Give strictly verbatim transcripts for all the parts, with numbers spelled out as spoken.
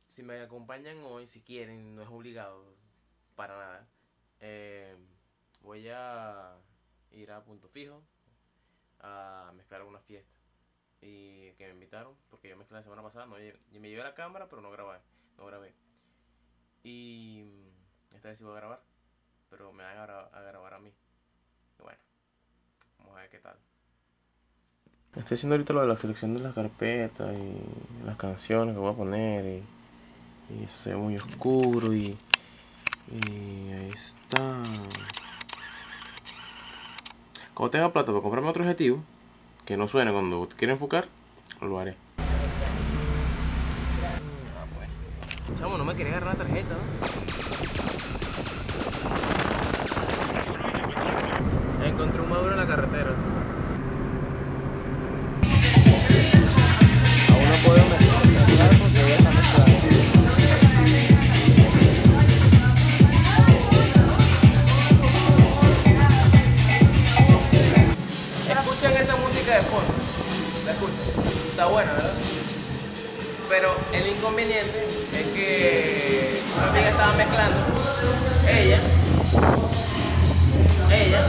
Si me acompañan hoy, si quieren, no es obligado, para nada. Eh, Voy a ir a Punto Fijo a mezclar una fiesta. Y que me invitaron, porque yo mezclé la semana pasada, no, y me llevé la cámara, pero no grabé, no grabé. Y esta vez sí voy a grabar, pero me van a, gra a grabar a mí. Y bueno, vamos a ver qué tal. Estoy haciendo ahorita lo de la selección de las carpetas y las canciones que voy a poner y, y se ve muy oscuro y, y ahí está. Cuando tenga plata para comprarme otro objetivo que no suene cuando quiera enfocar, lo haré. Ah, pues. Chamo, no me quería agarrar la tarjeta, ¿no? Encontré un maduro en la carretera. Aún no puedo mezclar porque ya está mezclando. Escuchan esa música de fondo. La escuchan. Está buena, ¿verdad? Pero el inconveniente es que una amiga estaba mezclando. Ella. Ella.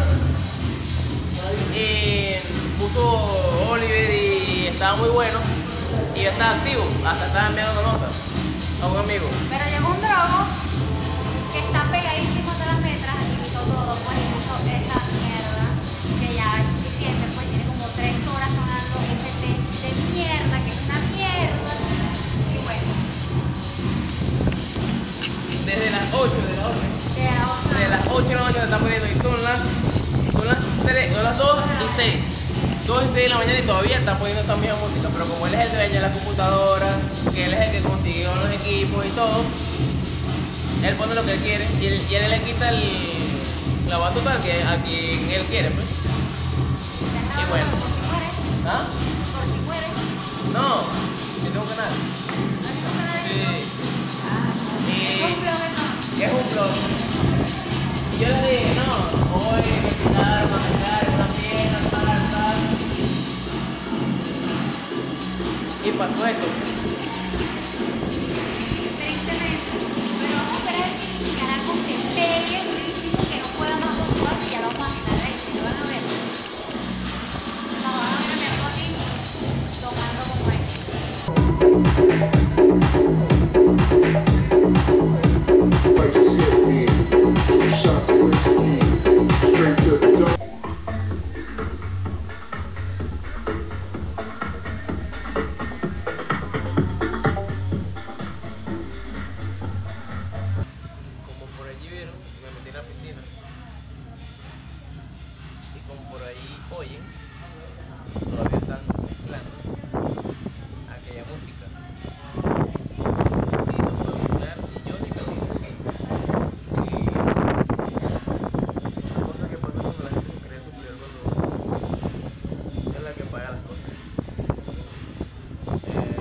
Y puso Oliver y estaba muy bueno. Y yo estaba activo. Hasta estaba enviando notas a un amigo. Pero llegó un drogo que está pegadísimo de las metras y quitó todo, pues hizo esa mierda que ya es suficiente, pues tiene como tres horas sonando ese test de mierda, que es una mierda. Y bueno. Desde las ocho de la noche. De las ocho De las ocho de la noche me están poniendo y son las, son las tres, son las dos y seis. dos y seis de la mañana y todavía están poniendo esta misma música, pero como él es el dueño de la computadora, que él es el que consiguió los equipos y todo, él pone lo que él quiere y él, y él le quita el, la batuta al que, a quien él quiere, pues. Y bueno. ¿Ah? Por si puedes. No, yo tengo un canal. Sí. Y es un blog. Y yo le dije, no, voy a quitar, voy a mezclar una pieza, tal, tal. Y pasó esto. Tristemente. Pero vamos a esperar que el carajo se pegue durísimo, que no pueda más jugar y ya lo vamos a quitar de ahí. ¿Se van a ver? No, van a ver a mi amigo aquí tomando como es. Como por allí vieron, me metí en la piscina. Y como por ahí oyen, todavía están mezclando aquella música. Y no puedo mezclar ni yo ni Camila. Y cosas que pasan cuando la gente se cree superior cuando es la que paga las cosas. Eh,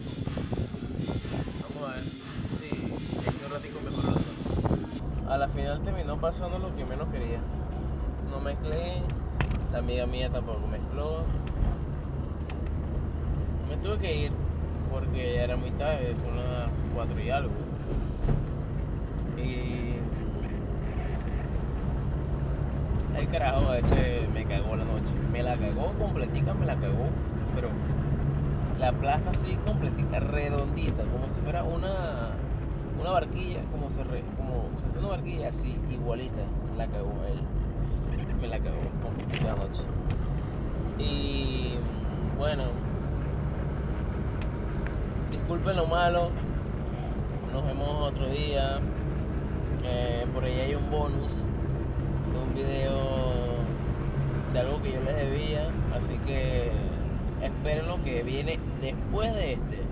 vamos a ver si es que un ratico mejora las cosas. A la final terminó pasando lo que menos quería. No mezclé, la amiga mía tampoco mezcló. Me tuve que ir porque ya era muy tarde, son las cuatro y algo. Y el carajo a ese me cagó la noche. Me la cagó completica, me la cagó, pero la plaza así completica, redondita, como si fuera una, una barquilla, como se, re, como se hace una barquilla así, igualita, la cagó él. Me la cagó completica la noche. Y bueno, disculpen lo malo, nos vemos otro día. Eh, por ahí hay un bonus de un video de algo que yo les debía, así que esperen lo que viene después de este.